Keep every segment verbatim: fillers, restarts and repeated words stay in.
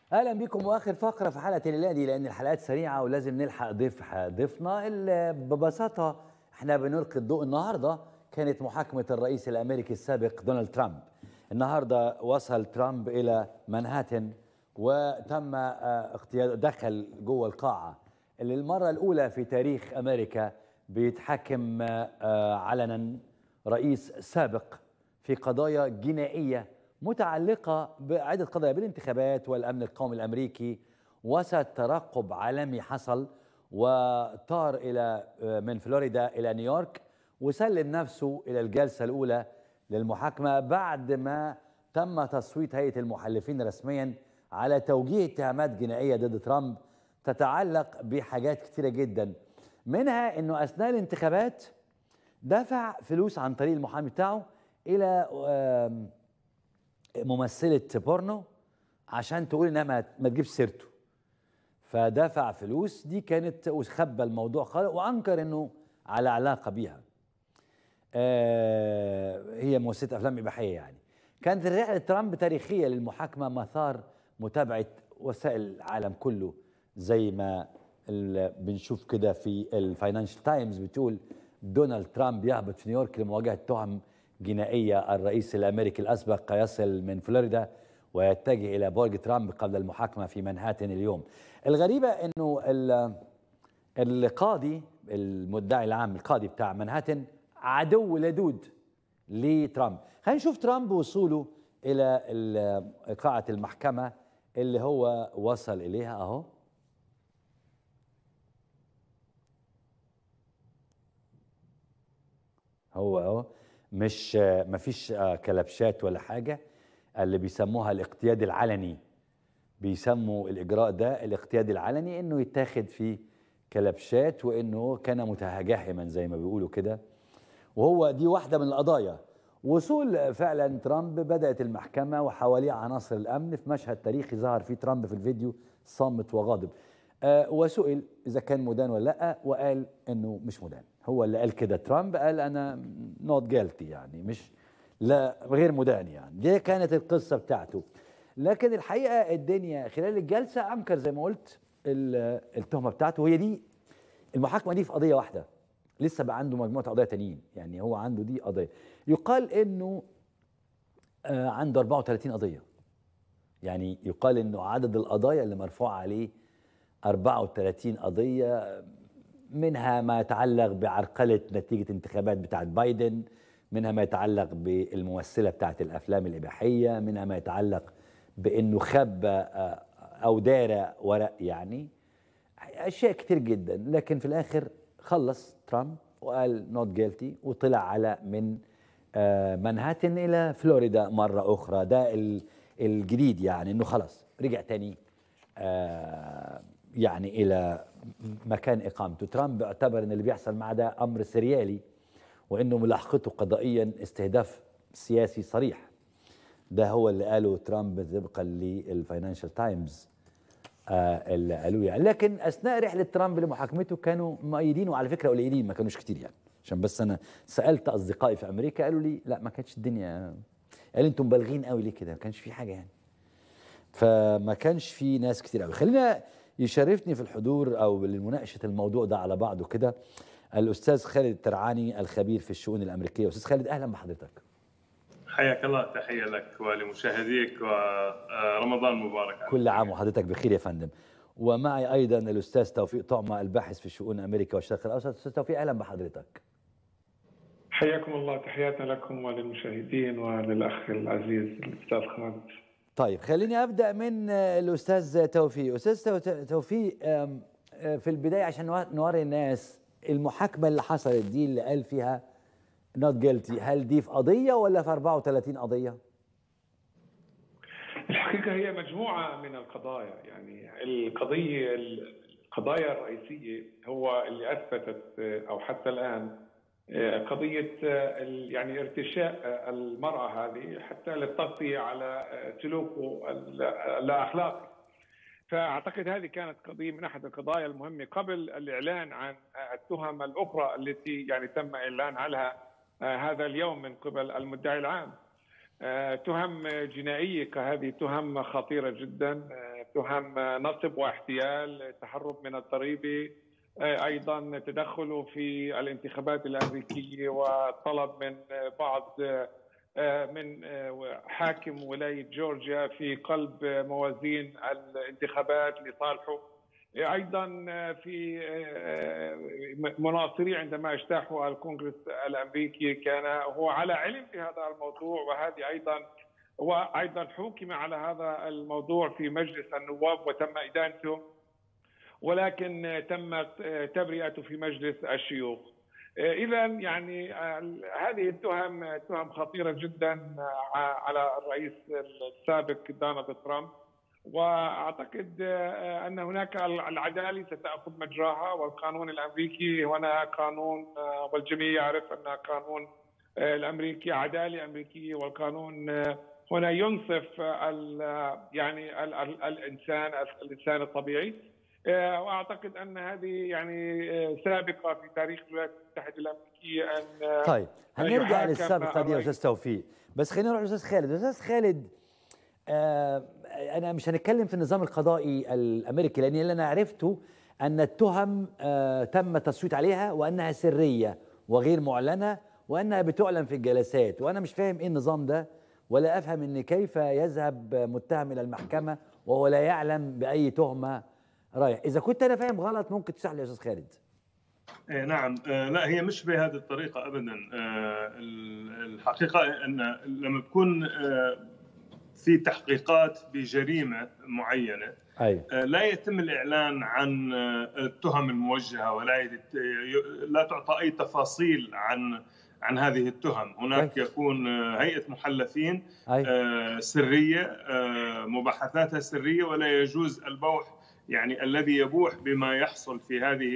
اهلا بكم واخر فقره في حلقه الليله دي، لان الحلقات سريعه ولازم نلحق ضيف ضيفنا اللي ببساطه احنا بنلقي الضوء. النهارده كانت محاكمه الرئيس الامريكي السابق دونالد ترامب. النهارده وصل ترامب الى مانهاتن وتم اغتياله، دخل جوه القاعه اللي المره الاولى في تاريخ امريكا بيتحاكم علنا رئيس سابق في قضايا جنائيه متعلقة بعدة قضايا بالانتخابات والأمن القومي الأمريكي. وسط ترقب عالمي حصل وطار إلى من فلوريدا إلى نيويورك وسلم نفسه إلى الجلسة الأولى للمحاكمة بعد ما تم تصويت هيئة المحلفين رسميا على توجيه اتهامات جنائية ضد ترامب تتعلق بحاجات كتيرة جدا، منها أنه أثناء الانتخابات دفع فلوس عن طريق المحامي بتاعه إلى ممثلة بورنو عشان تقول انها ما, ما تجيبش سيرته، فدفع فلوس. دي كانت وخبى الموضوع خالص وانكر انه على علاقه بيها. آه هي ممثله افلام اباحيه يعني. كانت رحله ترامب تاريخيه للمحاكمه مثار متابعه وسائل العالم كله، زي ما بنشوف كده في الفاينانشال تايمز بتقول دونالد ترامب يهبط في نيويورك لمواجهه تهم جنائية. الرئيس الأمريكي الأسبق يصل من فلوريدا ويتجه إلى برج ترامب قبل المحاكمة في مانهاتن اليوم. الغريبة أنه القاضي المدعي العام، القاضي بتاع مانهاتن، عدو لدود لترامب. خلينا نشوف ترامب وصوله إلى قاعة المحكمة اللي هو وصل إليها أهو. هو أهو، مش مفيش كلبشات ولا حاجة، اللي بيسموها الاقتياد العلني. بيسموا الإجراء ده الاقتياد العلني، إنه يتاخد فيه كلبشات وإنه كان متهجحما زي ما بيقولوا كده. وهو دي واحدة من القضايا. وصول فعلا ترامب، بدأت المحكمة وحواليه عناصر الأمن في مشهد تاريخي ظهر فيه ترامب في الفيديو صامت وغاضب. آه وسئل إذا كان مدان ولا لأ، وقال إنه مش مدان. هو اللي قال كده، ترامب قال أنا نوت جيلتي، يعني مش لا غير مدان. يعني دي كانت القصة بتاعته. لكن الحقيقة الدنيا خلال الجلسة أنكر زي ما قلت التهمة بتاعته. وهي دي المحاكمة دي في قضية واحدة، لسه بقى عنده مجموعة قضايا تانيين. يعني هو عنده دي قضية، يقال إنه آه عنده أربعة وثلاثين قضية. يعني يقال إنه عدد القضايا اللي مرفوعة عليه أربعة وثلاثين قضية، منها ما يتعلق بعرقلة نتيجة انتخابات بتاعت بايدن، منها ما يتعلق بالممثلة بتاعت الأفلام الإباحية، منها ما يتعلق بأنه خب أو دار ورق، يعني أشياء كتير جدا. لكن في الآخر خلص ترامب وقال نوت جيلتي وطلع على من مانهاتن إلى فلوريدا مرة أخرى. ده الجديد، يعني أنه خلاص رجع تاني يعني إلى مكان إقامته. ترامب اعتبر أن اللي بيحصل معه ده أمر سريالي، وأنه ملاحقته قضائيا استهداف سياسي صريح. ده هو اللي قاله ترامب طبقا للفاينانشال تايمز آه اللي قالوه يعني. لكن أثناء رحلة ترامب لمحاكمته كانوا مؤيدين، وعلى فكرة قليلين، ما كانوش كتير يعني. عشان بس أنا سألت أصدقائي في أمريكا قالوا لي لا، ما كانتش الدنيا، قال أنتم مبالغين قوي ليه كده، ما كانش في حاجة يعني. فما كانش في ناس كتير قوي. خلينا يشرفني في الحضور او لمناقشه الموضوع ده على بعضه كده الاستاذ خالد الترعاني الخبير في الشؤون الامريكيه. استاذ خالد اهلا بحضرتك. حياك الله، تحيه لك ولمشاهديك، ورمضان مبارك عليك. كل عام وحضرتك بخير يا فندم. ومعي ايضا الاستاذ توفيق طعمه الباحث في شؤون امريكا والشرق الاوسط. استاذ توفيق اهلا بحضرتك. حياكم الله، تحياتنا لكم وللمشاهدين وللاخ العزيز الاستاذ خالد. طيب خليني ابدا من الاستاذ توفيق. استاذ توفيق، في البدايه عشان نوري الناس المحاكمه اللي حصلت دي اللي قال فيها نوت جيلتي، هل دي في قضيه ولا في أربعة وثلاثين قضيه؟ الحقيقه هي مجموعه من القضايا. يعني القضيه القضايا الرئيسيه هو اللي اثبتت او حتى الان قضية يعني ارتشاء المرأة هذه حتى للتغطية على سلوكه الأخلاقي. فأعتقد هذه كانت قضية من أحد القضايا المهمة قبل الإعلان عن التهم الأخرى التي يعني تم إعلان عنها هذا اليوم من قبل المدعي العام. تهم جنائية كهذه تهم خطيرة جدا، تهم نصب واحتيال، تهرب من الضريبه، ايضا تدخله في الانتخابات الامريكيه وطلب من بعض من حاكم ولايه جورجيا في قلب موازين الانتخابات لصالحه. ايضا في مناصري عندما اجتاحوا الكونغرس الامريكي كان هو على علم بهذا الموضوع، وهذه ايضا وايضا حكم على هذا الموضوع في مجلس النواب وتم ادانته، ولكن تمت تبرئته في مجلس الشيوخ. اذا يعني هذه التهم تهم خطيره جدا على الرئيس السابق دونالد ترامب، واعتقد ان هناك العداله ستاخذ مجراها، والقانون الامريكي هنا قانون، والجميع يعرف ان القانون الامريكي عداله امريكيه، والقانون هنا ينصف ال يعني ال ال الانسان الانسان الطبيعي. واعتقد ان هذه يعني سابقه في تاريخ الولايات المتحده الامريكيه ان طيب هنرجع للسابقه دي يا استاذ توفيق، بس خلينا نروح لاستاذ خالد. استاذ خالد، آه انا مش هنتكلم في النظام القضائي الامريكي، لان اللي انا عرفته ان التهم آه تم التصويت عليها وانها سريه وغير معلنه وانها بتعلن في الجلسات، وانا مش فاهم ايه النظام ده، ولا افهم ان كيف يذهب متهم الى المحكمه وهو لا يعلم باي تهمه رايح. اذا كنت انا فاهم غلط ممكن تشرح لي يا استاذ خالد. إيه نعم، آه لا هي مش بهذه الطريقه ابدا. آه الحقيقه ان لما بكون آه في تحقيقات بجريمه معينه، أيوة. آه لا يتم الاعلان عن آه التهم الموجهه، ولا لا تعطى اي تفاصيل عن عن هذه التهم. هناك أيوة. يكون آه هيئه محلفين أيوة. آه سريه، آه مباحثاتها سريه، ولا يجوز البوح يعني الذي يبوح بما يحصل في هذه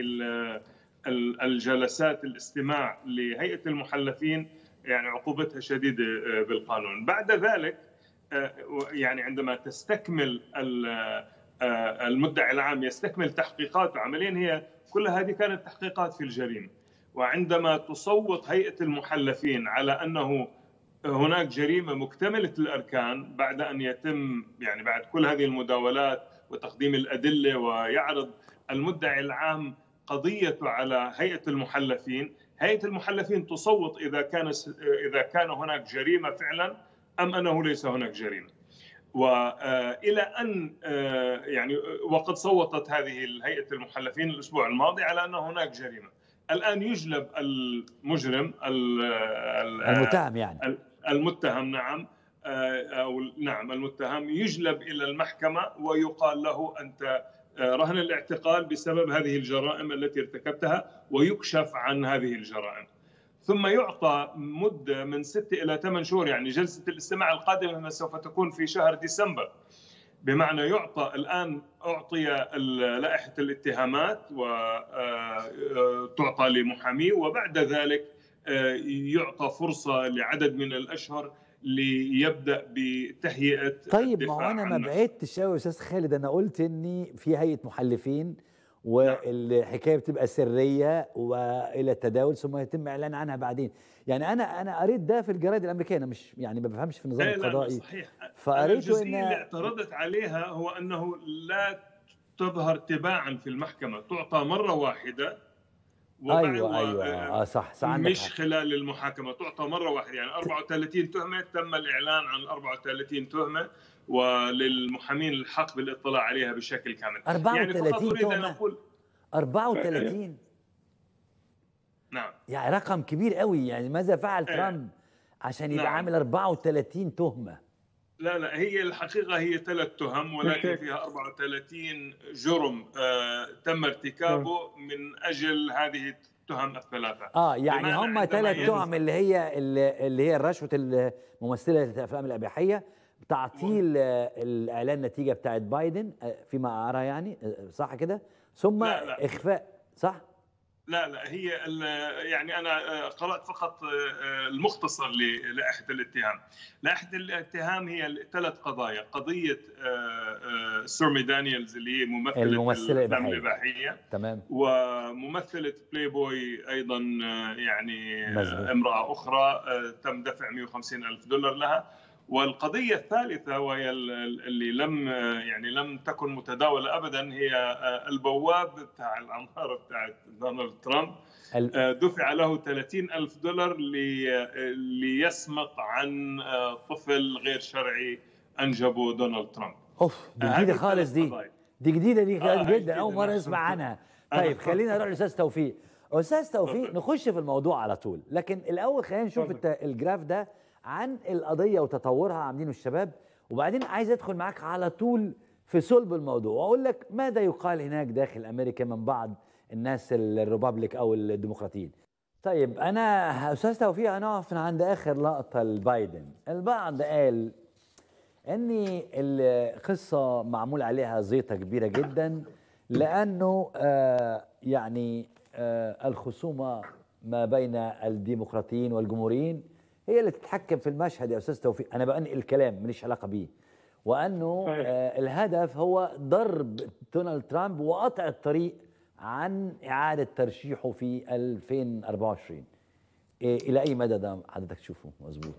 الجلسات الاستماع لهيئة المحلفين يعني عقوبتها شديدة بالقانون. بعد ذلك يعني عندما تستكمل المدعي العام يستكمل تحقيقاته عمليا، هي كل هذه كانت تحقيقات في الجريمة، وعندما تصوت هيئة المحلفين على أنه هناك جريمة مكتملة الأركان بعد أن يتم يعني بعد كل هذه المداولات وتقديم الأدلة، ويعرض المدعي العام قضيته على هيئة المحلفين، هيئة المحلفين تصوت إذا كان إذا كان هناك جريمة فعلا أم أنه ليس هناك جريمة. وإلى أن يعني وقد صوتت هذه هيئة المحلفين الأسبوع الماضي على أن هناك جريمة. الآن يجلب المجرم المتهم يعني المتهم نعم أو نعم المتهم يجلب إلى المحكمة ويقال له أنت رهن الاعتقال بسبب هذه الجرائم التي ارتكبتها، ويكشف عن هذه الجرائم، ثم يعطى مدة من ستة إلى ثمان شهور. يعني جلسة الاستماع القادمة سوف تكون في شهر ديسمبر، بمعنى يعطى الآن أعطي لائحة الاتهامات وتعطى لمحامي، وبعد ذلك يعطى فرصة لعدد من الأشهر ليبدأ بتهيئة. طيب ما هو أنا ما بعدتش يا أستاذ خالد، أنا قلت إني في هيئة محلفين والحكاية بتبقى سرية وإلى التداول ثم يتم إعلان عنها بعدين. يعني أنا أنا قريت ده في الجرائد الأمريكية، أنا مش يعني ما بفهمش في النظام القضائي. صحيح. فقريته إن اللي اعترضت عليها هو أنه لا تظهر تباعا في المحكمة، تعطى مرة واحدة. ايوه ايوه اه صح صح مش حق. خلال المحاكمه تعطى مره واحده، يعني أربعة وثلاثين تهمه تم الاعلان عن أربعة وثلاثين تهمه، وللمحامين الحق بالاطلاع عليها بشكل كامل. أربعة وثلاثين يعني فقط اريد تهمة. ان اقول أربعة وثلاثين نعم، يعني رقم كبير قوي. يعني ماذا فعل ترامب عشان يبقى نعم. عامل أربعة وثلاثين تهمه؟ لا لا هي الحقيقة هي ثلاث تهم، ولكن فيها أربعة وثلاثين جرم آه تم ارتكابه من أجل هذه التهم الثلاثة. اه يعني هم ثلاث تهم اللي هي اللي هي الرشوة الممثلة للأفلام الإباحية، تعطيل الإعلان النتيجة بتاعت بايدن فيما أرى، يعني صح كده، ثم لا لا. إخفاء صح؟ لا لا هي يعني أنا قرأت فقط المختصر للائحة الاتهام. لائحة الاتهام هي ثلاث قضايا: قضية ستورمي دانييلز اللي هي ممثلة الأفلام الإباحية، تمام، وممثلة بلاي بوي أيضا يعني مزبوط. امرأة أخرى تم دفع مئة وخمسين ألف دولار لها، والقضية الثالثة وهي اللي لم يعني لم تكن متداولة أبدا هي البواب بتاع الأنهار بتاعت دونالد ترامب. دفع له ثلاثين ألف دولار ليسمق عن طفل غير شرعي أنجبه دونالد ترامب. أوف دي جديدة خالص، دي دي جديدة دي آه جدا، أول مرة نسمع عنها. طيب خلينا نروح للأستاذ توفيق. أستاذ توفيق نخش في الموضوع على طول، لكن الأول خلينا نشوف الجراف ده عن القضية وتطورها عاملينه الشباب، وبعدين عايز أدخل معاك على طول في صلب الموضوع وأقول لك ماذا يقال هناك داخل أمريكا من بعض الناس الريبابليك أو الديمقراطيين. طيب أنا أستاذ توفيق هنقف عند آخر لقطة لبايدن. البعض قال إن القصة معمول عليها زيطة كبيرة جدا لأنه آه يعني آه الخصومة ما بين الديمقراطيين والجمهوريين هي اللي تتحكم في المشهد يا أستاذ توفيق. أنا بنقل الكلام ماليش علاقة بيه، وأنه آه الهدف هو ضرب دونالد ترامب وقطع الطريق عن إعادة ترشيحه في ألفين وأربعة وعشرين. إيه إلى أي مدى ده حضرتك تشوفه مظبوط؟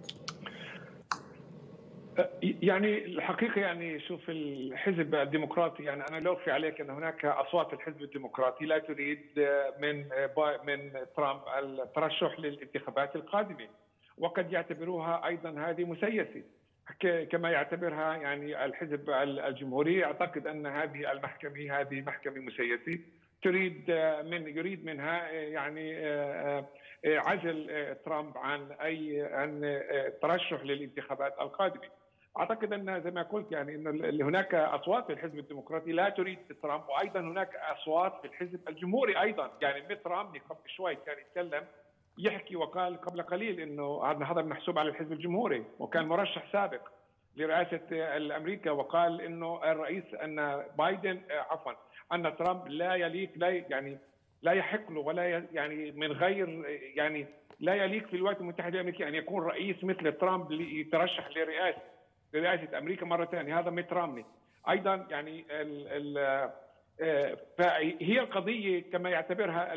يعني الحقيقة يعني شوف الحزب الديمقراطي، يعني أنا لا أخفي عليك أن هناك أصوات الحزب الديمقراطي لا تريد من من ترامب الترشح للانتخابات القادمة، وقد يعتبروها أيضا هذه مسيسة كما يعتبرها يعني الحزب الجمهوري. أعتقد أن هذه المحكمة هذه محكمة مسيسة تريد من يريد منها يعني عزل ترامب عن أي عن الترشح للانتخابات القادمة. أعتقد أن زي ما قلت يعني أن هناك أصوات في الحزب الديمقراطي لا تريد ترامب، وأيضا هناك أصوات في الحزب الجمهوري أيضا. يعني ميت رامني قبل شوي كان يتكلم يحكي وقال قبل قليل أنه هذا محسوب على الحزب الجمهوري، وكان مرشح سابق لرئاسة أمريكا، وقال أنه الرئيس أن بايدن عفوا أن ترامب لا يليق لا يعني لا يحق له ولا يعني من غير يعني لا يليق في الولايات المتحدة الأمريكية أن يكون رئيس مثل ترامب يترشح لرئاسة لرئاسة أمريكا مرة ثانية. هذا ميت رامني أيضا يعني ال ال فهي القضية كما يعتبرها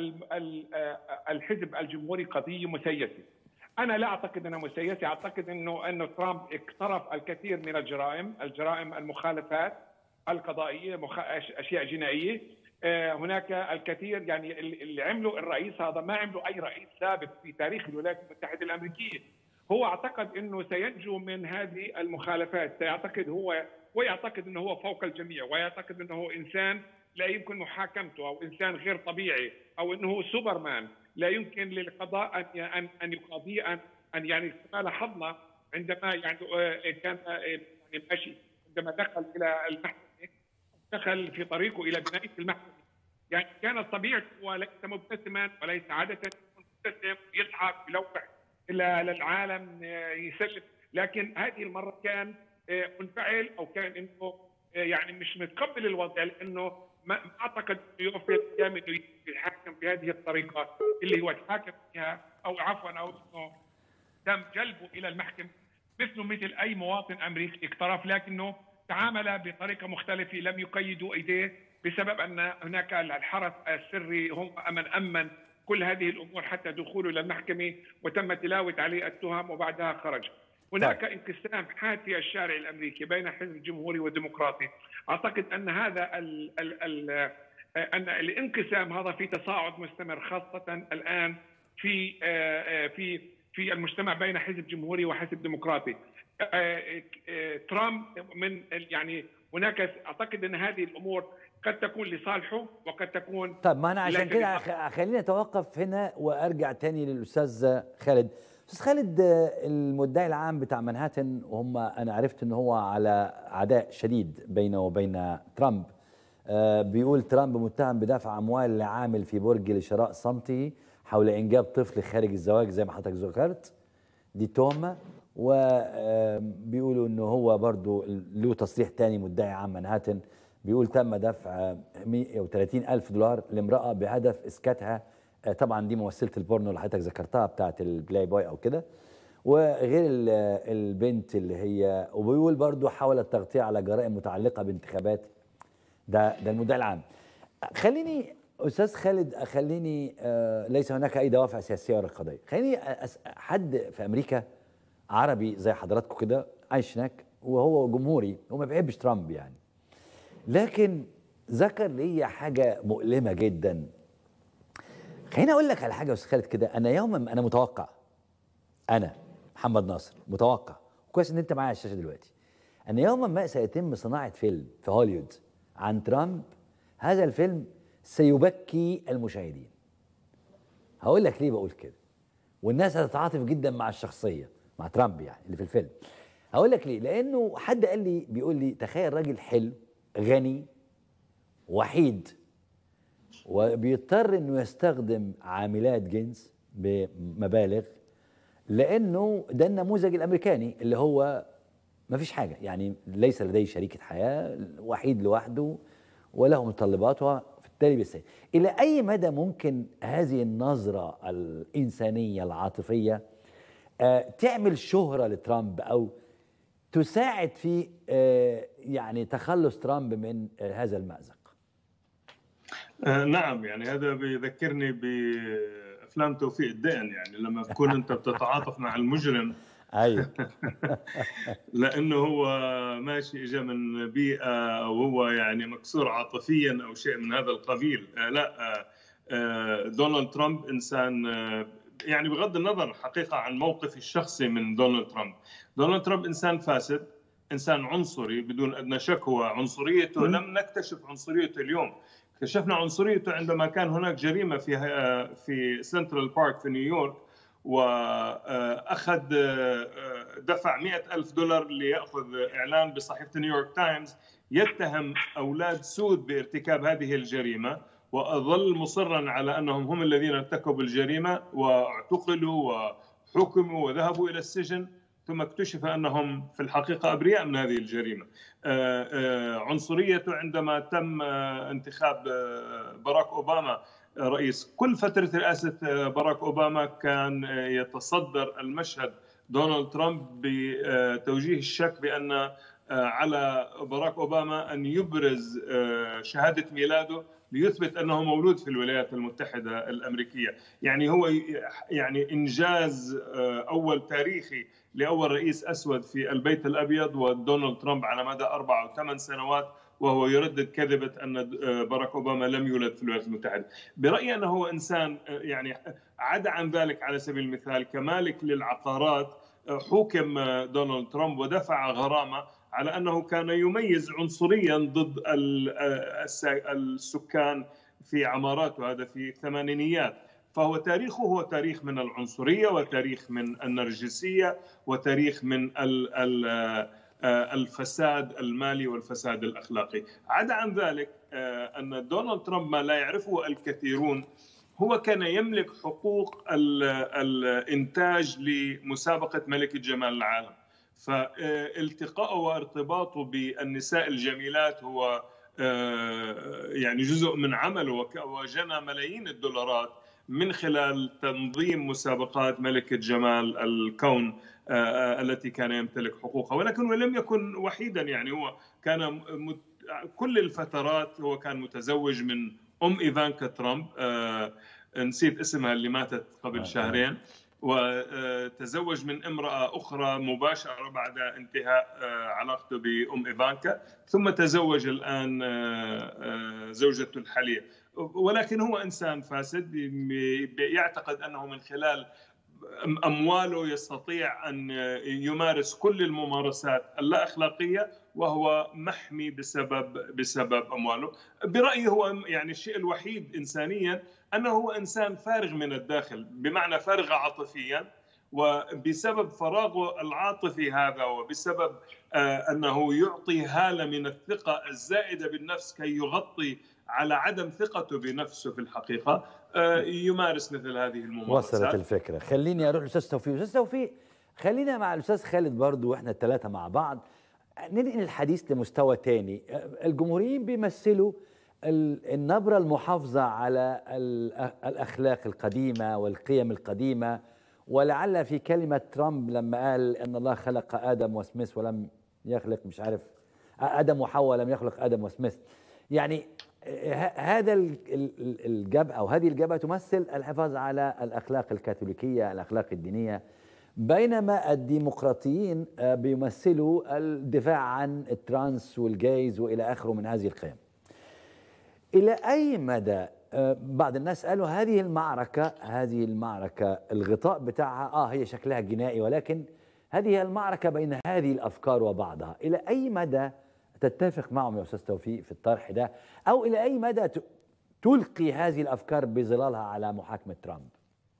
الحزب الجمهوري قضية مسيسة. أنا لا أعتقد أنها مسيسة، أعتقد أنه أنه ترامب اقترف الكثير من الجرائم، الجرائم المخالفات القضائية، أشياء جنائية. هناك الكثير يعني اللي عمله الرئيس هذا ما عمله أي رئيس سابق في تاريخ الولايات المتحدة الأمريكية. هو اعتقد أنه سينجو من هذه المخالفات، سيعتقد هو ويعتقد أنه هو فوق الجميع، ويعتقد أنه هو إنسان لا يمكن محاكمته، أو إنسان غير طبيعي، أو أنه سوبرمان لا يمكن للقضاء أن أن يقاضيه أن أن يعني ما لاحظنا عندما يعني كان يعني ماشي عندما دخل إلى المحكمة، دخل في طريقه إلى بناية المحكمة، يعني كانت طبيعته وليس مبتسما وليس عادة مبتسم يضحك يلوح إلى للعالم يسلم، لكن هذه المرة كان منفعل أو كان إنه يعني مش متقبل الوضع، لأنه ما أعتقد إنه يوفي الأيام إنه يتحاكم بهذه الطريقة اللي هو تحاكم فيها، أو عفوا أو إنه تم جلبه إلى المحكمة مثله مثل أي مواطن أمريكي اقترف، لكنه تعامل بطريقة مختلفة، لم يقيدوا إيديه بسبب أن هناك الحرس السري هم من أمن كل هذه الأمور حتى دخوله إلى المحكمة، وتم تلاوة عليه التهم وبعدها خرج. هناك انقسام حاد في الشارع الأمريكي بين الحزب الجمهوري والديمقراطي. أعتقد أن هذا ال ال ال أن الانقسام هذا في تصاعد مستمر، خاصة الآن في في في المجتمع بين حزب جمهوري وحزب ديمقراطي. ترامب من يعني هناك أعتقد أن هذه الأمور قد تكون لصالحه وقد تكون. طب ما أنا عشان كده خليني أتوقف هنا وأرجع تاني للأستاذ خالد. أستاذ خالد، المدعي العام بتاع منهاتن، وهم أنا عرفت أنه هو على عداء شديد بينه وبين ترامب، آه بيقول ترامب متهم بدفع أموال لعامل في برج لشراء صمتي حول إنجاب طفل خارج الزواج زي ما حضرتك ذكرت، دي تهمة. وبيقولوا أنه هو برضو له تصريح تاني، مدعي عام منهاتن بيقول تم دفع مئة وثلاثين ألف دولار لامرأة بهدف إسكاتها. طبعا دي ممثلة البورنو اللي حضرتك ذكرتها بتاعت البلاي بوي أو كده، وغير البنت اللي هي، وبيقول برضو حاول التغطية على جرائم متعلقة بانتخابات. ده ده المدعي العام. خليني أستاذ خالد، خليني آه ليس هناك أي دوافع سياسية ولا قضية. خليني حد في أمريكا عربي زي حضراتكم كده عايش هناك وهو جمهوري وما بيحبش ترامب يعني، لكن ذكر لي حاجه مؤلمه جدا. خليني اقول لك على حاجه يا استاذ خالد كده. انا يوما ما انا متوقع، انا محمد ناصر متوقع كويس ان انت معايا على الشاشه دلوقتي، ان يوما ما سيتم صناعه فيلم في هوليوود عن ترامب. هذا الفيلم سيبكي المشاهدين. هقول لك ليه بقول كده، والناس هتتعاطف جدا مع الشخصيه، مع ترامب يعني اللي في الفيلم. هقول لك ليه، لانه حد قال لي، بيقول لي تخيل راجل حلو غني وحيد وبيضطر انه يستخدم عاملات جنس بمبالغ، لانه ده النموذج الامريكاني اللي هو ما فيش حاجه يعني، ليس لديه شريكه حياه، وحيد لوحده وله متطلبات، وبالتالي بيستهين. الى اي مدى ممكن هذه النظره الانسانيه العاطفيه آه تعمل شهره لترامب او تساعد في آه يعني تخلص ترامب من آه هذا المأزق؟ آه نعم، يعني هذا بيذكرني بأفلام توفيق الدقن، يعني لما تكون أنت بتتعاطف مع المجرم ايوه لأنه هو ماشي إجا من بيئة أو هو يعني مكسور عاطفيا أو شيء من هذا القبيل. آه لا آه آه دونالد ترامب إنسان آه يعني بغض النظر حقيقة عن موقفي الشخصي من دونالد ترامب، دونالد ترامب إنسان فاسد، إنسان عنصري بدون أدنى شك. هو عنصريته لم نكتشف عنصريته اليوم، اكتشفنا عنصريته عندما كان هناك جريمة في في سنترال بارك في نيويورك، وأخذ دفع مئة ألف دولار ليأخذ إعلان بصحيفة نيويورك تايمز يتهم أولاد سود بارتكاب هذه الجريمة، وأظل مصرا على أنهم هم الذين ارتكبوا الجريمة، واعتقلوا وحكموا وذهبوا إلى السجن، ثم اكتشف أنهم في الحقيقة أبرياء من هذه الجريمة. عنصريته عندما تم انتخاب باراك أوباما رئيس، كل فترة رئاسة باراك أوباما كان يتصدر المشهد دونالد ترامب بتوجيه الشك بأن على باراك أوباما أن يبرز شهادة ميلاده ليثبت أنه مولود في الولايات المتحدة الأمريكية. يعني هو يعني إنجاز أول تاريخي لأول رئيس أسود في البيت الأبيض، ودونالد ترامب على مدى أربع أو ثمان سنوات وهو يردد كذبة أن باراك أوباما لم يولد في الولايات المتحدة. برأيي أنه هو إنسان يعني عدا عن ذلك، على سبيل المثال كمالك للعقارات حكم دونالد ترامب ودفع غرامة على أنه كان يميز عنصريا ضد السكان في عماراته، هذا في الثمانينيات. فهو تاريخه هو تاريخ من العنصرية وتاريخ من النرجسية وتاريخ من الفساد المالي والفساد الأخلاقي. عدا عن ذلك أن دونالد ترامب ما لا يعرفه الكثيرون، هو كان يملك حقوق الإنتاج لمسابقة ملكة جمال العالم، فالتقاءه وارتباطه بالنساء الجميلات هو يعني جزء من عمله، وجنى ملايين الدولارات من خلال تنظيم مسابقات ملكة جمال الكون التي كان يمتلك حقوقها. ولكن هو لم يكن وحيدا، يعني هو كان كل الفترات هو كان متزوج من أم إيفانكا ترامب، نسيت اسمها اللي ماتت قبل شهرين، وتزوج من امرأة أخرى مباشرة بعد انتهاء علاقته بأم إيفانكا، ثم تزوج الآن زوجته الحالية. ولكن هو إنسان فاسد يعتقد أنه من خلال أمواله يستطيع أن يمارس كل الممارسات اللا أخلاقية، وهو محمي بسبب بسبب أمواله. برأيي هو يعني الشيء الوحيد إنسانيا أنه هو إنسان فارغ من الداخل، بمعنى فارغ عاطفيا، وبسبب فراغه العاطفي هذا وبسبب أنه يعطي هالة من الثقة الزائدة بالنفس كي يغطي على عدم ثقته بنفسه في الحقيقة، يمارس مثل هذه الممارسات. وصلت الفكرة. خليني أروح للأستاذ توفيق. أستاذ توفيق، خلينا مع الأستاذ خالد برضو وإحنا الثلاثة مع بعض ننقل الحديث لمستوى تاني. الجمهوريين بيمثلوا النبرة المحافظة على الأخلاق القديمة والقيم القديمة، ولعل في كلمة ترامب لما قال أن الله خلق آدم وسميث ولم يخلق مش عارف آدم وحواء لم يخلق آدم وسميث، يعني هذا الجبهة أو هذه الجبهة تمثل الحفاظ على الأخلاق الكاثوليكية، الأخلاق الدينية. بينما الديمقراطيين بيمثلوا الدفاع عن الترانس والجايز والى اخره من هذه القيم. الى اي مدى بعض الناس قالوا هذه المعركه هذه المعركه الغطاء بتاعها اه هي شكلها جنائي، ولكن هذه المعركه بين هذه الافكار وبعضها، الى اي مدى تتفق معهم يا استاذ توفيق في الطرح ده، او الى اي مدى تلقي هذه الافكار بظلالها على محاكمه ترامب؟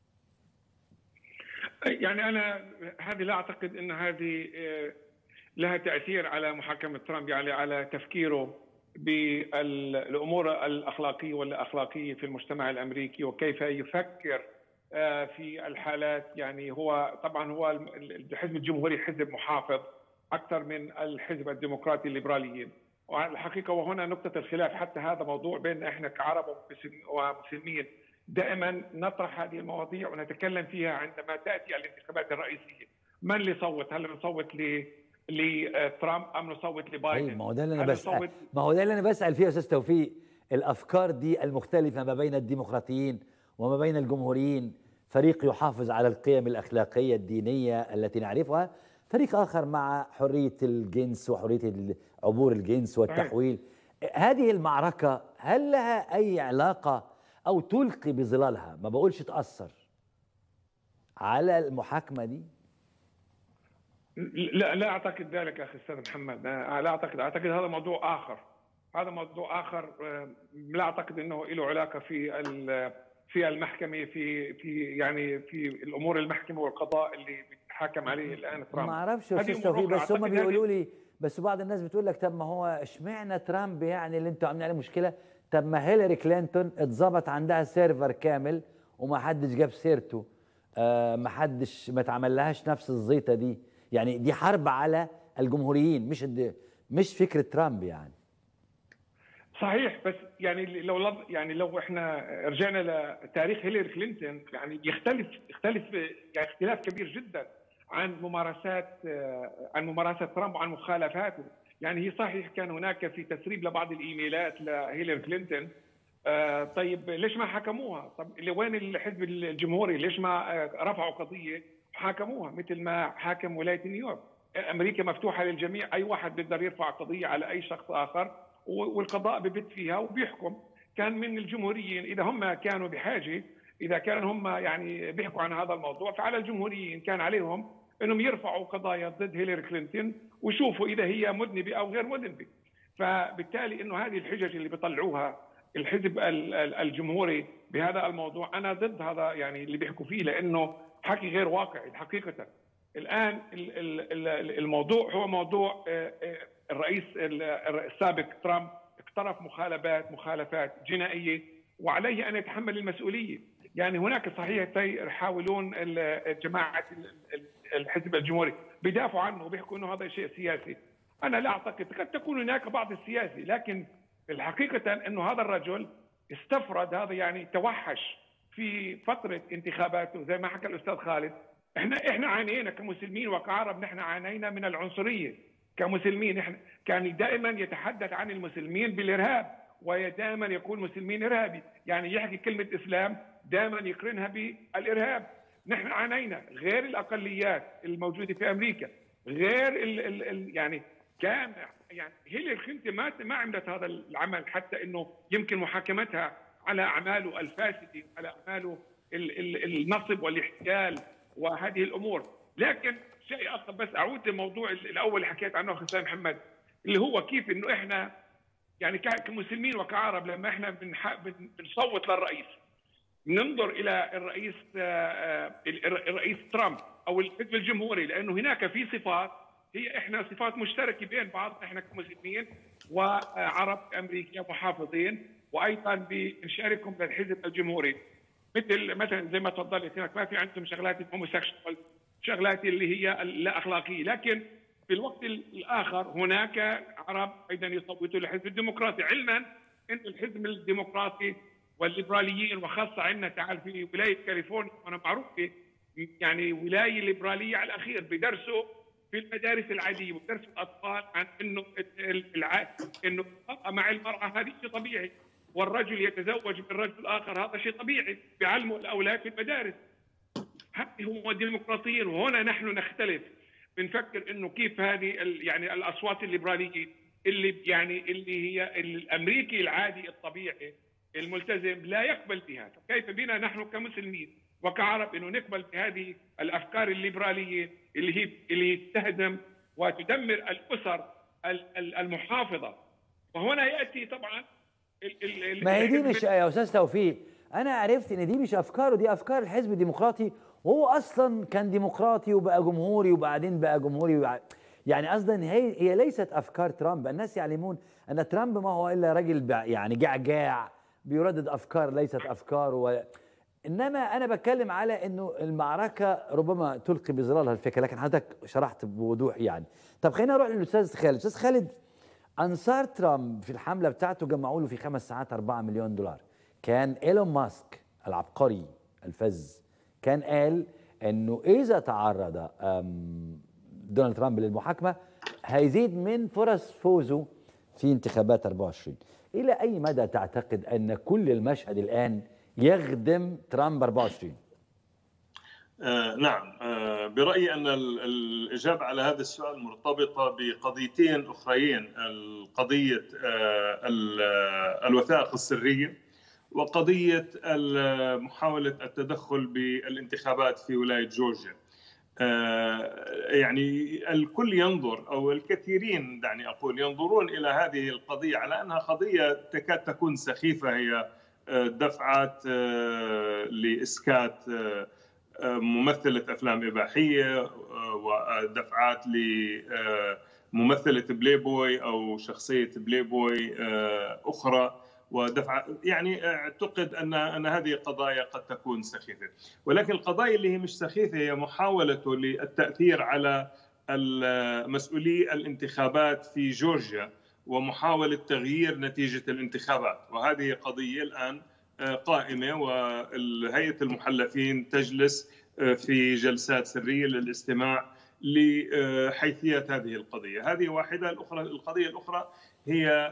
يعني انا هذه لا اعتقد ان هذه لها تاثير على محاكمه ترامب، يعني على تفكيره بالامور الاخلاقيه ولا اخلاقيه في المجتمع الامريكي وكيف يفكر في الحالات. يعني هو طبعا هو الحزب الجمهوري حزب محافظ اكثر من الحزب الديمقراطي الليبراليين، والحقيقه وهنا نقطه الخلاف، حتى هذا موضوع بين احنا كعرب ومسلمين دائما نطرح هذه المواضيع ونتكلم فيها عندما تاتي الانتخابات الرئيسيه. من اللي صوت؟ هل نصوت ل لترامب ام نصوت لبايدن؟ ما هو ده اللي انا بسال ما هو ده اللي انا بسال فيه يا استاذ توفيق. الافكار دي المختلفه ما بين الديمقراطيين وما بين الجمهوريين، فريق يحافظ على القيم الاخلاقيه الدينيه التي نعرفها، فريق اخر مع حريه الجنس وحريه عبور الجنس والتحويل. هذه المعركه هل لها اي علاقه او تلقي بظلالها، ما بقولش تاثر على المحاكمه دي؟ لا لا اعتقد ذلك اخي استاذ محمد، لا اعتقد اعتقد هذا موضوع اخر، هذا موضوع اخر لا اعتقد انه له علاقه في في المحكمه في في يعني في الامور المحكمه والقضاء اللي بيتحاكم عليه الان ترامب. ما اعرفش يا استاذ توفيق، بس هم بيقولوا لي، بس بعض الناس بتقول لك طب ما هو اشمعنى ترامب يعني اللي انتوا عاملين عليه مشكله؟ طب ما هيلاري كلينتون اتظبط عندها سيرفر كامل وما حدش جاب سيرته، آه ما حدش ما اتعملهاش نفس الزيطه دي. يعني دي حرب على الجمهوريين، مش مش فكره ترامب يعني. صحيح، بس يعني لو يعني لو احنا رجعنا لتاريخ هيلاري كلينتون يعني يختلف يختلف يعني اختلاف كبير جدا عن ممارسات عن ممارسات ترامب وعن مخالفاته. يعني هي صحيح كان هناك في تسريب لبعض الايميلات لهيلاري كلينتون، آه طيب ليش ما حكموها؟ طب وين الحزب الجمهوري؟ ليش ما رفعوا قضيه وحاكموها مثل ما حاكم ولايه نيويورك؟ امريكا مفتوحه للجميع، اي واحد بيقدر يرفع قضيه على اي شخص اخر والقضاء ببت فيها وبيحكم. كان من الجمهوريين اذا هم كانوا بحاجه، اذا كانوا هم يعني بيحكوا عن هذا الموضوع، فعلى الجمهوريين كان عليهم انهم يرفعوا قضايا ضد هيلاري كلينتون ويشوفوا اذا هي مذنبه او غير مذنبه. فبالتالي انه هذه الحجج اللي بيطلعوها الحزب الجمهوري بهذا الموضوع انا ضد هذا يعني اللي بيحكوا فيه، لانه حكي غير واقعي حقيقه. الان الموضوع هو موضوع الرئيس السابق ترامب اقترف مخالفات مخالفات جنائيه وعليه ان يتحمل المسؤوليه. يعني هناك صحيح يحاولون جماعه الحزب الجمهوري بيدافعوا عنه وبيحكوا انه هذا شيء سياسي. انا لا اعتقد، قد تكون هناك بعض السياسي، لكن الحقيقه انه هذا الرجل استفرد، هذا يعني توحش في فتره انتخاباته زي ما حكى الاستاذ خالد. احنا احنا عانينا كمسلمين وكعرب، نحن عانينا من العنصريه كمسلمين. احنا كان دائما يتحدث عن المسلمين بالارهاب ودائما يقول مسلمين ارهابي، يعني يحكي كلمه اسلام دائما يقرنها بالارهاب. نحن عانينا غير الاقليات الموجوده في امريكا، غير ال ال ال يعني كان يعني هيلاري كلينتون ما ما عملت هذا العمل، حتى انه يمكن محاكمتها على اعماله الفاسده، على اعماله ال ال النصب والاحتيال وهذه الامور. لكن شيء اخر، بس اعود للموضوع الاول اللي حكيت عنه اخي استاذ محمد، اللي هو كيف انه احنا يعني كمسلمين وكعرب لما احنا بنصوت للرئيس ننظر الى الرئيس الرئيس ترامب او الحزب الجمهوري، لانه هناك في صفات هي احنا صفات مشتركه بين بعض، احنا كمسلمين وعرب امريكا محافظين، وايضا بنشاركهم للحزب الجمهوري. مثل مثلا زي ما تفضلت هناك ما في عندهم شغلات الهوموسيكشوال، شغلات اللي هي لا اخلاقيه، لكن في الوقت الاخر هناك عرب ايضا يصوتوا للحزب الديمقراطي، علما ان الحزب الديمقراطي والليبراليين وخاصه عندنا تعال في ولايه كاليفورنيا، وانا معروف يعني ولايه ليبراليه على الاخير، بدرسوا في المدارس العاديه وبدرسوا الاطفال عن انه الع... انه المراه مع المراه هذا شيء طبيعي، والرجل يتزوج من رجل اخر هذا شيء طبيعي، بيعلموا الاولاد في المدارس. هذه هو الديمقراطية، وهنا نحن نختلف. بنفكر انه كيف هذه يعني الاصوات الليبراليه اللي يعني اللي هي الامريكي العادي الطبيعي الملتزم لا يقبل بها، فكيف بنا نحن كمسلمين وكعرب انه نقبل بهذه الافكار الليبراليه اللي هي اللي تهدم وتدمر الاسر المحافظه. وهنا ياتي طبعا ال ال ما هي دي مش يا استاذ توفيق، انا عرفت ان دي مش افكاره، دي افكار الحزب الديمقراطي، وهو اصلا كان ديمقراطي وبقى جمهوري وبعدين بقى جمهوري وبقى يعني قصدا هي هي ليست افكار ترامب. الناس يعلمون ان ترامب ما هو الا راجل يعني جعجاع بيردد افكار ليست افكار و... انما انا بتكلم على انه المعركه ربما تلقي بظلالها الفكره، لكن حضرتك شرحت بوضوح يعني. طب خلينا نروح للاستاذ خالد. استاذ خالد، انصار ترامب في الحمله بتاعته جمعوا له في خمس ساعات أربعة مليون دولار. كان ايلون ماسك العبقري الفذ كان قال انه اذا تعرض دونالد ترامب للمحاكمه هيزيد من فرص فوزه في انتخابات أربعة وعشرين. الى اي مدى تعتقد ان كل المشهد الان يخدم ترامب أربعة وعشرين؟ آه نعم، آه برأيي أن الإجابة على هذا السؤال مرتبطة بقضيتين أخريين، القضية آه الوثائق السرية وقضية محاولة التدخل بالانتخابات في ولاية جورجيا. آه يعني الكل ينظر أو الكثيرين دعني أقول ينظرون إلى هذه القضية على أنها قضية تكاد تكون سخيفة، هي دفعات آه لإسكات آه ممثلة أفلام إباحية ودفعات لممثلة بلاي بوي أو شخصية بلاي بوي أخرى، ودفع يعني اعتقد أن أن هذه قضايا قد تكون سخيفة، ولكن القضايا اللي هي مش سخيفة هي محاولته للتأثير على مسؤولي الانتخابات في جورجيا ومحاولة تغيير نتيجة الانتخابات، وهذه قضية الآن قائمة وهيئة المحلفين تجلس في جلسات سرية للاستماع لحيثية هذه القضية. هذه واحدة. الأخرى القضية الأخرى هي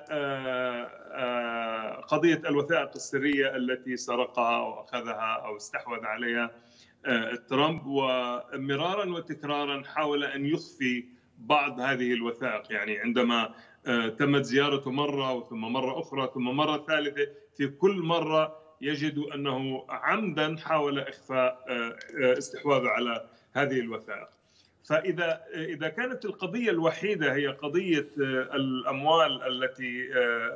قضية الوثائق السرية التي سرقها أو أخذها أو استحوذ عليها ترامب، ومرارا وتكرارا حاول أن يخفي بعض هذه الوثائق، يعني عندما تمت زيارته مرة ثم مرة أخرى ثم مرة ثالثة، في كل مرة يجد أنه عمدا حاول إخفاء استحواذه على هذه الوثائق. فإذا إذا كانت القضية الوحيدة هي قضية الأموال التي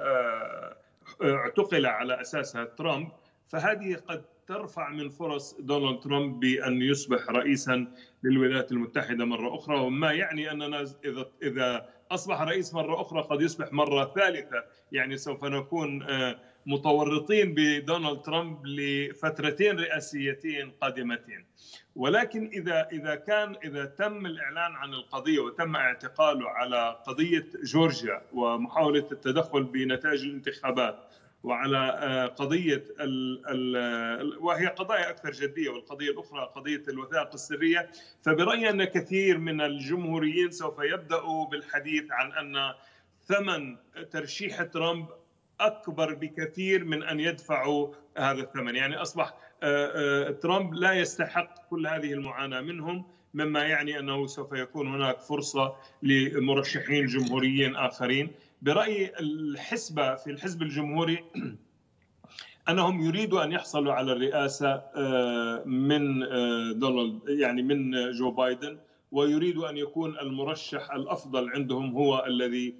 اعتقل على أساسها ترامب، فهذه قد ترفع من فرص دونالد ترامب بأن يصبح رئيسا للولايات المتحدة مرة أخرى، وما يعني أننا إذا إذا أصبح رئيس مرة أخرى قد يصبح مرة ثالثة، يعني سوف نكون متورطين بدونالد ترامب لفترتين رئاسيتين قادمتين. ولكن إذا إذا كان إذا تم الإعلان عن القضية وتم اعتقاله على قضية جورجيا ومحاولة التدخل بنتائج الانتخابات وعلى قضية ال ال وهي قضايا أكثر جدية، والقضية الأخرى قضية الوثائق السرية، فبرأيي أن كثير من الجمهوريين سوف يبدأوا بالحديث عن أن ثمن ترشيح ترامب أكبر بكثير من أن يدفعوا هذا الثمن، يعني أصبح ترامب لا يستحق كل هذه المعاناة منهم، مما يعني أنه سوف يكون هناك فرصة لمرشحين جمهوريين آخرين. برأيي الحسبة في الحزب الجمهوري أنهم يريدوا أن يحصلوا على الرئاسة من دونالد يعني من جو بايدن، ويريدوا أن يكون المرشح الأفضل عندهم هو الذي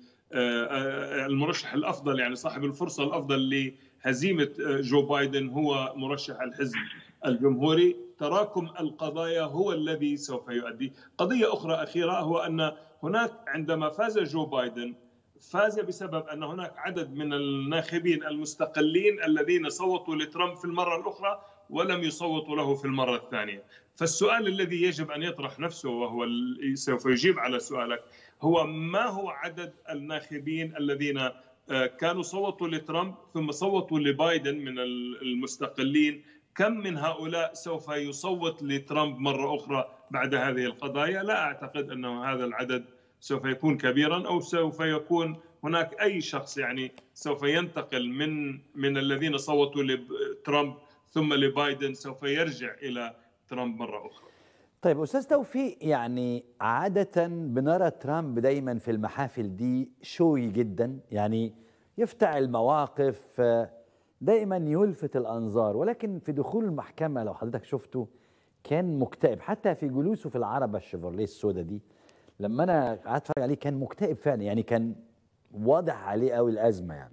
المرشح الأفضل، يعني صاحب الفرصة الأفضل لهزيمة جو بايدن هو مرشح الحزب الجمهوري. تراكم القضايا هو الذي سوف يؤدي. قضية أخرى أخيرة هو أن هناك عندما فاز جو بايدن فاز بسبب أن هناك عدد من الناخبين المستقلين الذين صوتوا لترامب في المرة الأخرى ولم يصوتوا له في المرة الثانية. فالسؤال الذي يجب أن يطرح نفسه وهو سوف يجيب على سؤالك هو ما هو عدد الناخبين الذين كانوا صوتوا لترامب ثم صوتوا لبايدن من المستقلين، كم من هؤلاء سوف يصوت لترامب مرة أخرى بعد هذه القضايا؟ لا أعتقد أنه هذا العدد سوف يكون كبيرا، أو سوف يكون هناك أي شخص يعني سوف ينتقل من من الذين صوتوا لترامب ثم لبايدن سوف يرجع إلى ترامب مرة أخرى. طيب أستاذ توفيق، يعني عادة بنرى ترامب دايما في المحافل دي شوي جدا، يعني يفتعل مواقف دائما يلفت الأنظار، ولكن في دخول المحكمة لو حضرتك شفته كان مكتئب، حتى في جلوسه في العربة الشيفروليه السوداء دي لما أنا قعدت أتفرج عليه كان مكتئب فعلا، يعني كان واضح عليه قوي الأزمة يعني.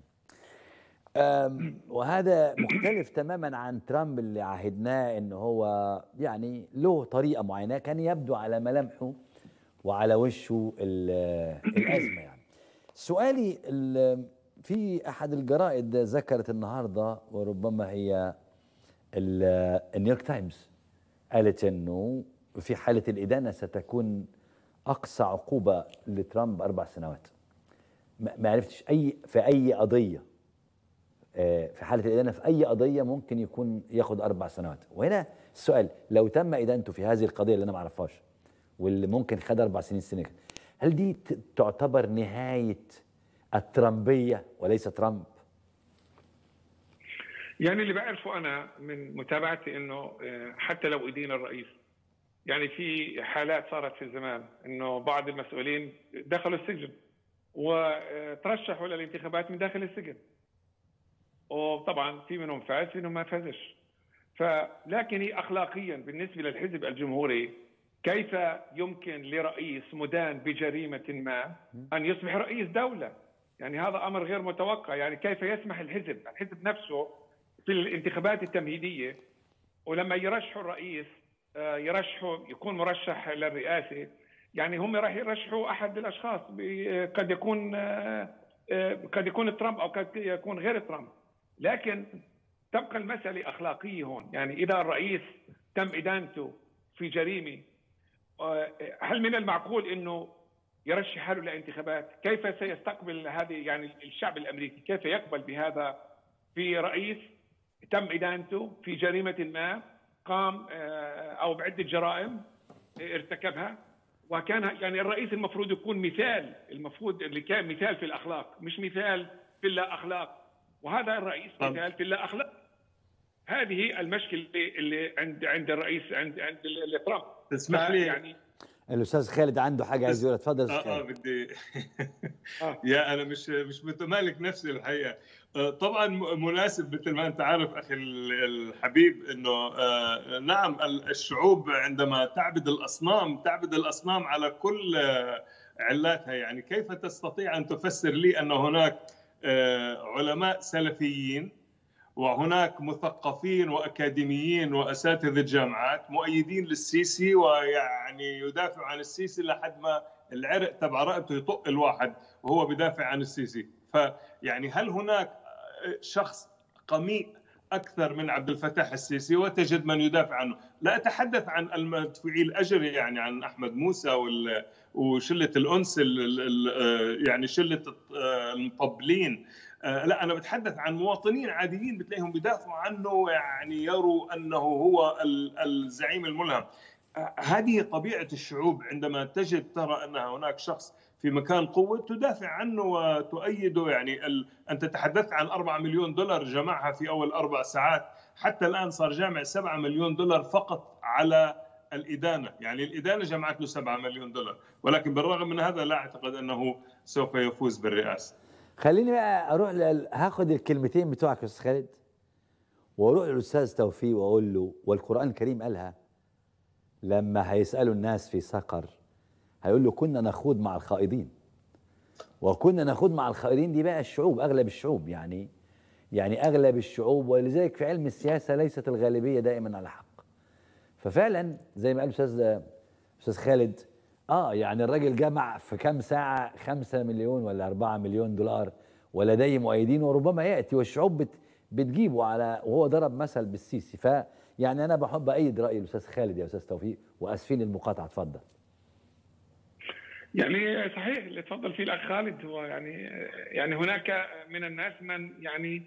وهذا مختلف تماما عن ترامب اللي عهدناه ان هو يعني له طريقه معينه، كان يبدو على ملامحه وعلى وشه الازمه يعني. سؤالي، في احد الجرائد ذكرت النهارده وربما هي النيويورك تايمز قالت انه في حاله الادانه ستكون اقصى عقوبه لترامب اربع سنوات. ما عرفتش اي في اي قضيه، في حالة الإدانة في أي قضية ممكن يكون ياخد أربع سنوات. وهنا السؤال، لو تم إدانته في هذه القضية اللي أنا ما أعرفهاش واللي ممكن خد أربع سنين سنة، هل دي تعتبر نهاية الترامبية وليس ترامب؟ يعني اللي بعرفه أنا من متابعتي إنه حتى لو أدين الرئيس، يعني في حالات صارت في الزمان إنه بعض المسؤولين دخلوا السجن وترشحوا للانتخابات من داخل السجن، وطبعا في منهم فاز في منهم ما فازش. فلكن هي اخلاقيا بالنسبه للحزب الجمهوري، كيف يمكن لرئيس مدان بجريمه ما ان يصبح رئيس دوله؟ يعني هذا امر غير متوقع. يعني كيف يسمح الحزب الحزب نفسه في الانتخابات التمهيديه ولما يرشحوا الرئيس يرشحوا يكون مرشح للرئاسه، يعني هم راح يرشحوا احد الاشخاص قد يكون قد يكون ترامب او قد يكون غير ترامب. لكن تبقى المسألة أخلاقية هون. يعني إذا الرئيس تم إدانته في جريمة، هل من المعقول أنه يرشح حاله لانتخابات؟ كيف سيستقبل هذه يعني الشعب الأمريكي؟ كيف يقبل بهذا في رئيس تم إدانته في جريمة ما قام أو بعدة جرائم ارتكبها، وكان يعني الرئيس المفروض يكون مثال، المفروض اللي كان مثال في الأخلاق مش مثال في اللا أخلاق، وهذا الرئيس مثال في اللا أخلاق. هذه المشكلة اللي عند عند الرئيس عند عند ترامب. تسمح لي يعني الاستاذ خالد عنده حاجه عايز يقولها، اتفضل اه اه بدي يا انا مش مش متمالك نفسي الحقيقه. طبعا مناسب مثل ما انت عارف اخي الحبيب انه نعم الشعوب عندما تعبد الاصنام تعبد الاصنام على كل علاتها. يعني كيف تستطيع ان تفسر لي ان هناك علماء سلفيين وهناك مثقفين واكاديميين واساتذه جامعات مؤيدين للسيسي ويعني يدافعوا عن السيسي لحد ما العرق تبع رقبته يطق الواحد وهو بدافع عن السيسي؟ فيعني هل هناك شخص قميء اكثر من عبد الفتاح السيسي وتجد من يدافع عنه؟ لا اتحدث عن المدفوعي الاجر، يعني عن احمد موسى وشله الانس يعني شله المطبلين. لا أنا بتحدث عن مواطنين عاديين بتلاقيهم بيدافعوا عنه، يعني يروا أنه هو الزعيم الملهم. هذه طبيعة الشعوب، عندما تجد ترى أن هناك شخص في مكان قوة تدافع عنه وتؤيده. يعني ال... أنت تحدثت عن أربعة مليون دولار جمعها في أول أربع ساعات، حتى الآن صار جامع سبعة مليون دولار فقط على الإدانة. يعني الإدانة جمعت له سبعة مليون دولار، ولكن بالرغم من هذا لا أعتقد أنه سوف يفوز بالرئاسة. خليني بقى اروح ل... هاخد الكلمتين بتوعك يا استاذ خالد واروح للاستاذ توفيق واقول له، والقران الكريم قالها لما هيسالوا الناس في سقر هيقول له كنا نخوض مع الخائضين. وكنا نخوض مع الخائضين دي بقى الشعوب، اغلب الشعوب، يعني يعني اغلب الشعوب. ولذلك في علم السياسه ليست الغالبيه دائما على حق. ففعلا زي ما قال الاستاذ استاذ خالد، اه يعني الراجل جمع في كام ساعه خمسة مليون ولا أربعة مليون دولار ولديه مؤيدين، وربما ياتي والشعوب بت بتجيبه على، وهو ضرب مثل بالسيسي. فيعني انا بحب ايد راي الاستاذ خالد يا استاذ توفيق، واسفين المقاطعه، اتفضل. يعني صحيح اللي تفضل فيه الاخ خالد. هو يعني يعني هناك من الناس من يعني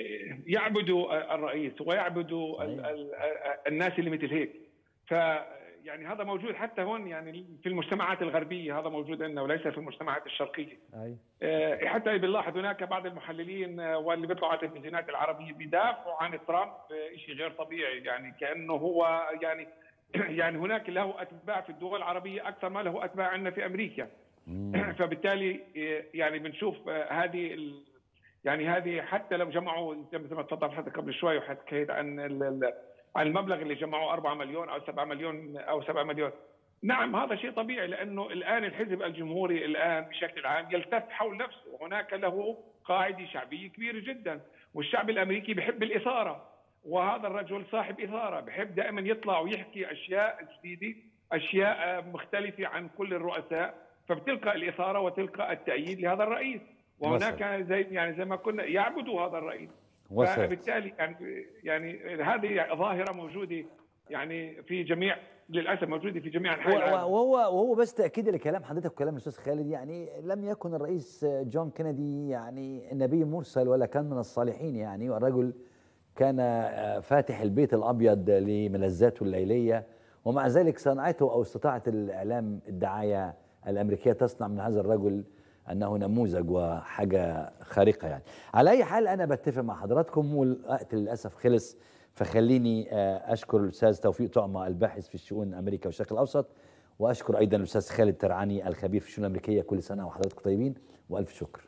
يعبدوا الرئيس ويعبدوا الناس اللي مثل هيك. ف يعني هذا موجود حتى هون، يعني في المجتمعات الغربيه هذا موجود عندنا وليس في المجتمعات الشرقيه. أي. حتى بنلاحظ هناك بعض المحللين واللي بيطلعوا على التلفزيونات العربيه بيدافعوا عن ترامب شيء غير طبيعي، يعني كانه هو يعني يعني هناك له اتباع في الدول العربيه اكثر ما له اتباع عندنا في امريكا. فبالتالي يعني بنشوف هذه يعني هذه حتى لو جمعوا مثل ما تفضل حتى قبل شوي وحكيت عن عن المبلغ اللي جمعوه أربعة مليون او سبعة مليون او سبعة مليون، نعم هذا شيء طبيعي، لانه الان الحزب الجمهوري الان بشكل عام يلتف حول نفسه، هناك له قاعده شعبيه كبيره جدا، والشعب الامريكي بحب الاثاره، وهذا الرجل صاحب اثاره، بحب دائما يطلع ويحكي اشياء جديده، اشياء مختلفه عن كل الرؤساء، فبتلقى الاثاره وتلقى التأييد لهذا الرئيس، وهناك زي يعني زي ما كنا يعبدوا هذا الرئيس. فبالتالي يعني يعني هذه ظاهره موجوده يعني في جميع للاسف موجوده في جميع انحاء العالم. وهو وهو بس تاكيد لكلام حضرتك وكلام الاستاذ خالد، يعني لم يكن الرئيس جون كينيدي يعني نبي مرسل ولا كان من الصالحين، يعني والرجل كان فاتح البيت الابيض لملذاته الليليه، ومع ذلك صنعته او استطاعت الاعلام الدعايه الامريكيه تصنع من هذا الرجل انه نموذج وحاجه خارقه. يعني على اي حال انا بتفق مع حضراتكم، والوقت للاسف خلص، فخليني اشكر الاستاذ توفيق طعمه الباحث في الشؤون امريكا والشرق الاوسط، واشكر ايضا الاستاذ خالد ترعاني الخبير في الشؤون الامريكيه. كل سنه وحضراتكم طيبين والف شكر.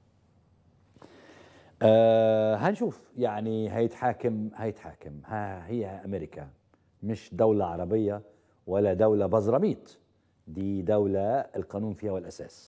أه هنشوف يعني هيتحاكم هيتحاكم ها هي امريكا مش دوله عربيه ولا دوله بزراميط، دي دوله القانون فيها والاساس.